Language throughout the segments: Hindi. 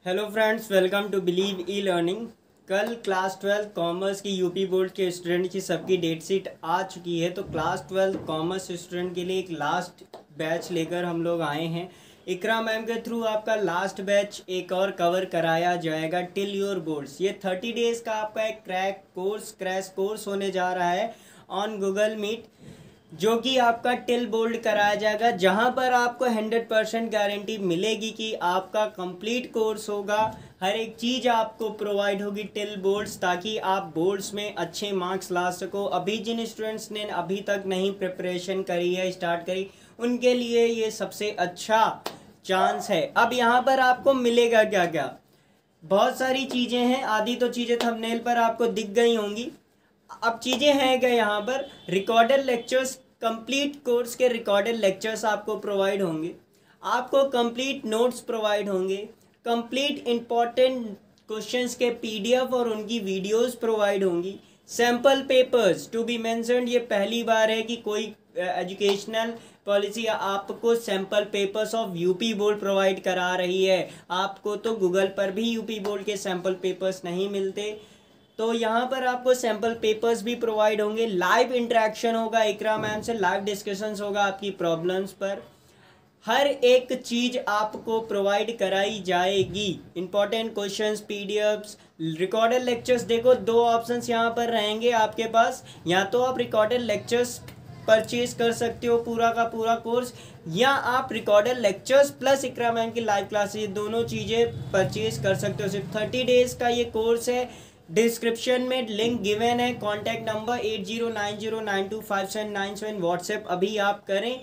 Hello friends, welcome to believe e learning. कल क्लास 12 कॉमर्स की यूपी बोर्ड के स्टूडेंट की सबकी डेट शीट आ चुकी है। तो क्लास 12 कॉमर्स स्टूडेंट के लिए एक लास्ट बैच लेकर हम लोग आए हैं। इकरा मैम के थ्रू आपका लास्ट बैच एक और कवर कराया जाएगा टिल योर बोर्ड्स। ये 30 डेज का आपका एक क्रैश कोर्स होने जा रहा है ऑन गूगल मीट, जो कि आपका टिल बोल्ड कराया जाएगा, जहां पर आपको 100% गारंटी मिलेगी कि आपका कंप्लीट कोर्स होगा। हर एक चीज़ आपको प्रोवाइड होगी टिल बोर्ड्स, ताकि आप बोर्ड्स में अच्छे मार्क्स ला सको। अभी जिन स्टूडेंट्स ने अभी तक नहीं प्रिपरेशन करी है, स्टार्ट करी, उनके लिए ये सबसे अच्छा चांस है। अब यहाँ पर आपको मिलेगा क्या क्या, बहुत सारी चीज़ें हैं। आधी तो चीज़ें थंबनेल पर आपको दिख गई होंगी। अब चीज़ें हैं क्या, यहाँ पर रिकॉर्डेड लेक्चर्स, कंप्लीट कोर्स के रिकॉर्डेड लेक्चर्स आपको प्रोवाइड होंगे। आपको कंप्लीट नोट्स प्रोवाइड होंगे। कंप्लीट इंपॉर्टेंट क्वेश्चंस के पीडीएफ और उनकी वीडियोस प्रोवाइड होंगी। Sample papers to be mentioned, ये पहली बार है कि कोई एजुकेशनल पॉलिसी आपको sample papers of UP board provide करा रही है। आपको तो गूगल पर भी यूपी बोर्ड के सैम्पल पेपर्स नहीं मिलते, तो यहाँ पर आपको सैम्पल पेपर्स भी प्रोवाइड होंगे। लाइव इंटरेक्शन होगा इकरा मैम से, लाइव डिस्कशंस होगा आपकी प्रॉब्लम्स पर। हर एक चीज़ आपको प्रोवाइड कराई जाएगी। Important questions, PDFs, recorded lectures. देखो, दो ऑप्शंस यहाँ पर रहेंगे आपके पास। या तो आप रिकॉर्डेड लेक्चर्स परचेज कर सकते हो पूरा का पूरा कोर्स, या आप recorded lectures plus Iqra ma'am की लाइव क्लासेस, दोनों चीज़ें परचेज कर सकते हो। सिर्फ 30 डेज का ये कोर्स है। डिस्क्रिप्शन में लिंक गिवन है। Contact number 8090925797। व्हाट्सएप अभी आप करें।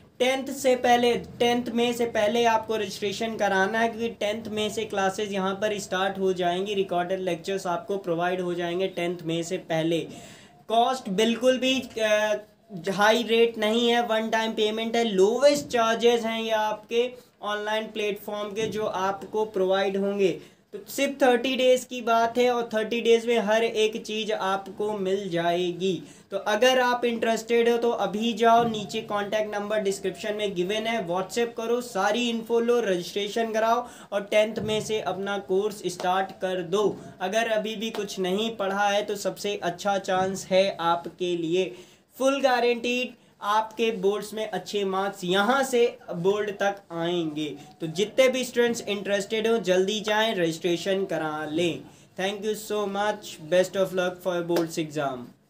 10th मई से पहले आपको रजिस्ट्रेशन कराना है, क्योंकि 10th मई से क्लासेस यहाँ पर स्टार्ट हो जाएंगी। रिकॉर्डेड लेक्चर्स आपको प्रोवाइड हो जाएंगे 10th मई से पहले। कॉस्ट बिल्कुल भी हाई रेट नहीं है, वन टाइम पेमेंट है। लोवेस्ट चार्जेस हैं ये आपके ऑनलाइन प्लेटफॉर्म के, जो आपको प्रोवाइड होंगे। तो सिर्फ 30 डेज की बात है, और 30 डेज में हर एक चीज़ आपको मिल जाएगी। तो अगर आप इंटरेस्टेड हो तो अभी जाओ, नीचे कॉन्टैक्ट नंबर डिस्क्रिप्शन में गिवन है, व्हाट्सएप करो, सारी इन्फो लो, रजिस्ट्रेशन कराओ और 10th में से अपना कोर्स स्टार्ट कर दो। अगर अभी भी कुछ नहीं पढ़ा है तो सबसे अच्छा चांस है आपके लिए। फुल गारंटीड आपके बोर्ड्स में अच्छे मार्क्स यहाँ से बोर्ड तक आएंगे। तो जितने भी स्टूडेंट्स इंटरेस्टेड हो, जल्दी जाएं, रजिस्ट्रेशन करा लें। Thank you so much. Best of luck for boards exam.